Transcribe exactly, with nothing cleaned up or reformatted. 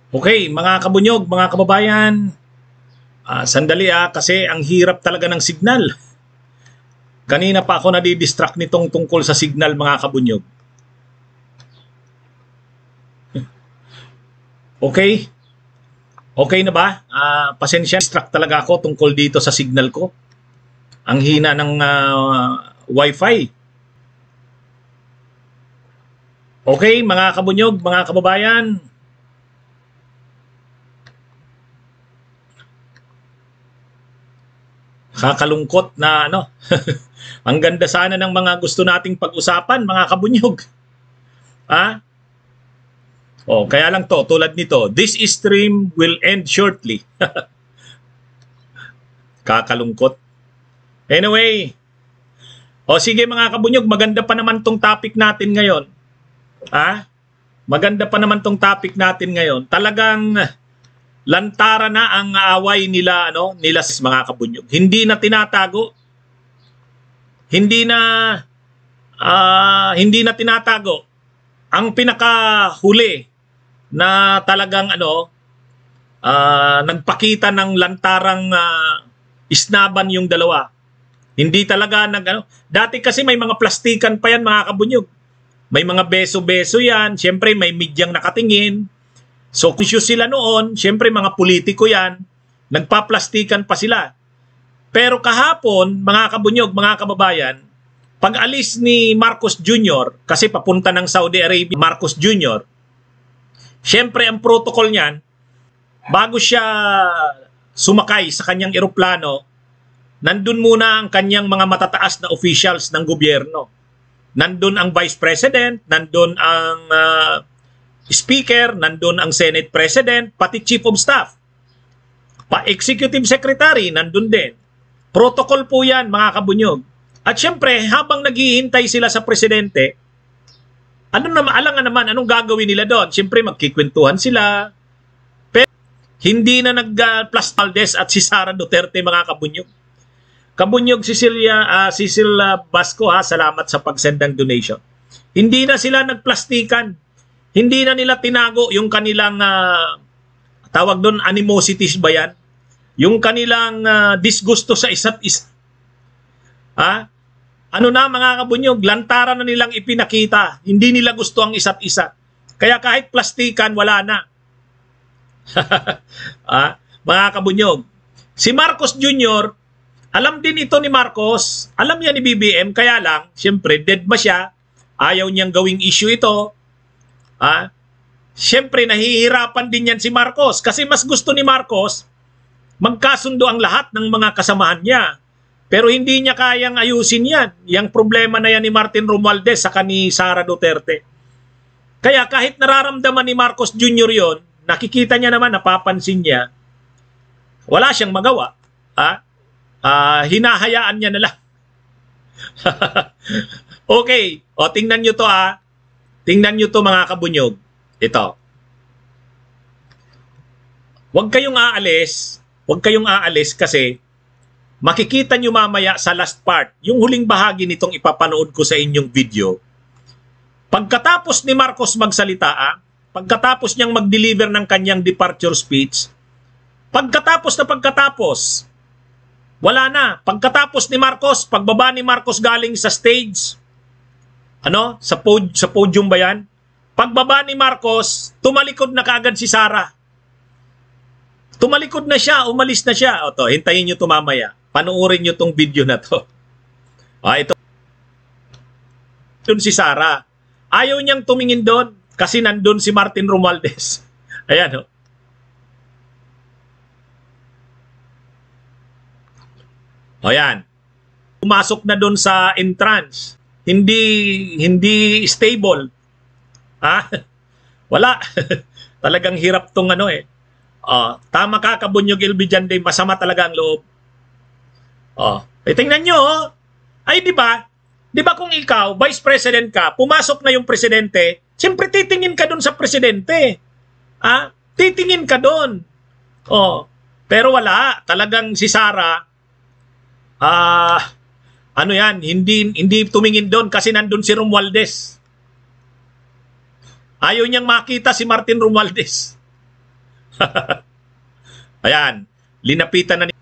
Okay, mga kabunyog, mga kababayan, ah, sandali ah, kasi ang hirap talaga ng signal. Kanina pa ako nadidistract nitong tungkol sa signal, mga kabunyog. Okay? Okay na ba? Ah, pasensya, distract talaga ako tungkol dito sa signal ko. Ang hina ng ah, wifi. Okay, mga kabunyog, mga kababayan, kakalungkot na ano. Ang ganda sana ng mga gusto nating pag-usapan, mga kabunyog. Ha? Oh, kaya lang to, tulad nito, this stream will end shortly. Kakalungkot. Anyway, o sige mga kabunyog, maganda pa naman tong topic natin ngayon. Ha? Maganda pa naman tong topic natin ngayon. Talagang lantara na ang away nila, ano, nila mga kabunyog. Hindi na tinatago. Hindi na uh, hindi na tinatago. Ang pinakahuli na talagang ano uh, nagpakita ng lantarang uh, isnaban yung dalawa. Hindi talaga nag ano. Dati kasi may mga plastikan pa yan, mga kabunyog. May mga beso-beso yan. Siyempre may midyang nakatingin. So conscious sila noon, siyempre mga politiko yan, nagpaplastikan pa sila. Pero kahapon, mga kabunyog, mga kababayan, pag alis ni Marcos Junior, kasi papunta ng Saudi Arabia, Marcos Junior, siyempre ang protocol niyan, bago siya sumakay sa kanyang eroplano, nandun muna ang kanyang mga matataas na officials ng gobyerno. Nandun ang Vice President, nandun ang uh, Speaker, nandun ang Senate President, pati Chief of Staff. Pa-Executive Secretary, nandun din. Protocol po yan, mga kabunyog. At syempre, habang naghihintay sila sa Presidente, ano naman, alangan naman, anong gagawin nila doon? Syempre, magkikwentuhan sila. Pero hindi na nag-plus Valdez at si Sara Duterte, mga kabunyog. Kabunyog Cecilia, uh, Cecil uh, Basco, ha, salamat sa pag-send ng donation. Hindi na sila nagplastikan. Hindi na nila tinago yung kanilang uh, tawag doon animosities ba yan? Yung kanilang uh, disgusto sa isa't isa. Ha? Ano na mga kabunyog, lantara na nilang ipinakita. Hindi nila gusto ang isa't isa. Kaya kahit plastikan, wala na. Ha? Mga kabunyog. Si Marcos Junior, alam din ito ni Marcos, alam niya ni B B M, kaya lang, siyempre, dead ba siya? Ayaw niyang gawing issue ito. Ah, siyempre nahihirapan din yan si Marcos kasi mas gusto ni Marcos magkasundo ang lahat ng mga kasamahan niya. Pero hindi niya kayang ayusin yan. Yang problema na yan ni Martin Romualdez sa ni Sara Duterte. Kaya kahit nararamdaman ni Marcos Junior yon, nakikita niya naman, napapansin niya, wala siyang magawa. Ah, ah, hinahayaan niya na lang. Okay, o tingnan niyo to ah. Tingnan nyo to mga kabunyog. Ito. Huwag kayong aalis. Huwag kayong aalis kasi makikita nyo mamaya sa last part, yung huling bahagi nitong ipapanood ko sa inyong video. Pagkatapos ni Marcos magsalita, ah, pagkatapos niyang mag-deliver ng kanyang departure speech, pagkatapos na pagkatapos, wala na. Pagkatapos ni Marcos, pagbaba ni Marcos galing sa stage, ano, sa, pod sa podium ba yan? Pagbaba ni Marcos, tumalikod na kaagad si Sara. Tumalikod na siya, umalis na siya. O to, hintayin nyo ito mamaya. Panuorin nyo itong video na to. Ah, ito. Doon si Sara. Ayaw niyang tumingin doon kasi nandun si Martin Romualdez. Ayan, o. O yan. Pumasok na doon sa entrance. Hindi hindi stable. Ha? Wala. Talagang hirap tong ano eh. Oh, tama ka kabunyog L B dyan din, masama talaga ang loob. Oh, eh, tingnan nyo, oh. Ay di ba? Di ba kung ikaw, Vice President ka, pumasok na yung presidente, siyempre titingin ka doon sa presidente. Ha? Titingin ka doon. Oh, pero wala, talagang si Sara ah uh, ano yan, hindi hindi tumingin doon kasi nandun si Romualdez. Ayaw niyang makita si Martin Romualdez. Ayan, linapitan na ni